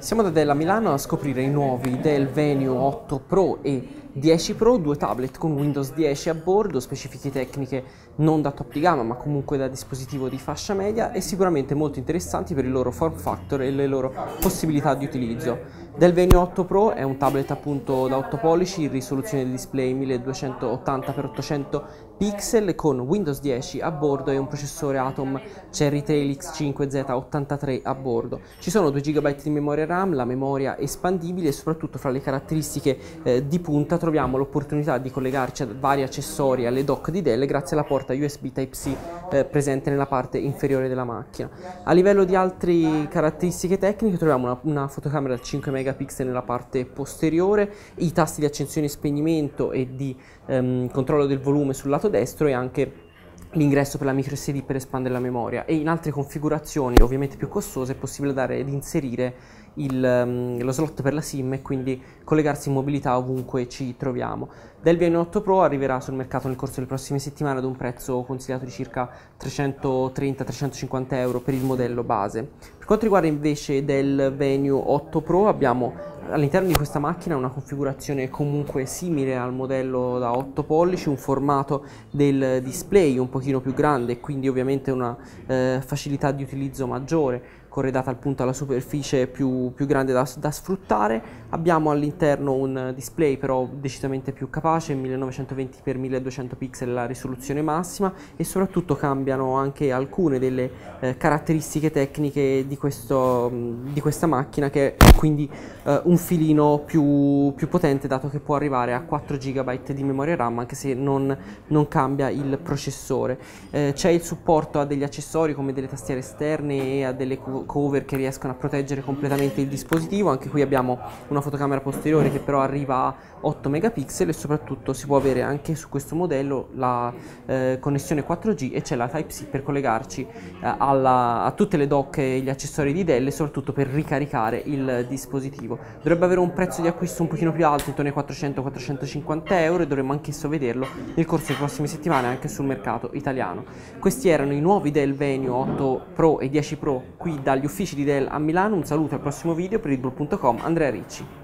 Siamo da Dell a Milano a scoprire i nuovi Dell Venue 8 Pro e 10 Pro, due tablet con Windows 10 a bordo, specifiche tecniche non da top di gamma ma comunque da dispositivo di fascia media e sicuramente molto interessanti per il loro form factor e le loro possibilità di utilizzo. Dell Venue 8 Pro è un tablet appunto da 8 pollici, risoluzione di display 1280x800 pixel con Windows 10 a bordo e un processore Atom Cherry Trail X5Z83 a bordo. Ci sono 2 GB di memoria RAM, la memoria espandibile e soprattutto fra le caratteristiche di punta troviamo l'opportunità di collegarci a vari accessori alle dock di Dell grazie alla porta USB Type-C presente nella parte inferiore della macchina. A livello di altre caratteristiche tecniche troviamo una fotocamera da 5 megapixel nella parte posteriore, i tasti di accensione e spegnimento e di controllo del volume sul lato destro e anche l'ingresso per la micro SD per espandere la memoria, e in altre configurazioni ovviamente più costose è possibile dare ed inserire lo slot per la SIM e quindi collegarsi in mobilità ovunque ci troviamo. Dell Venue 8 Pro arriverà sul mercato nel corso delle prossime settimane ad un prezzo consigliato di circa 330-350 euro per il modello base. Per quanto riguarda invece Dell Venue 8 Pro abbiamo all'interno di questa macchina una configurazione comunque simile al modello da 8 pollici, un formato del display un pochino più grande e quindi ovviamente una facilità di utilizzo maggiore, corredata appunto alla superficie più grande da sfruttare. Abbiamo all'interno un display però decisamente più capace, 1920x1200 pixel la risoluzione massima, e soprattutto cambiano anche alcune delle caratteristiche tecniche di questa macchina, che è quindi un filino più potente, dato che può arrivare a 4 GB di memoria RAM anche se non cambia il processore. C'è il supporto a degli accessori come delle tastiere esterne e a delle cover che riescono a proteggere completamente il dispositivo. Anche qui abbiamo una fotocamera posteriore che però arriva a 8 megapixel e soprattutto si può avere anche su questo modello la connessione 4G e c'è la Type-C per collegarci a tutte le dock e gli accessori di Dell e soprattutto per ricaricare il dispositivo. Dovrebbe avere un prezzo di acquisto un pochino più alto, intorno ai 400-450 euro, e dovremmo anch'esso vederlo nel corso delle prossime settimane anche sul mercato italiano. Questi erano i nuovi Dell Venue 8 Pro e 10 Pro qui dagli uffici di Dell a Milano. Un saluto al prossimo video. Per Readbull.com, Andrea Ricci.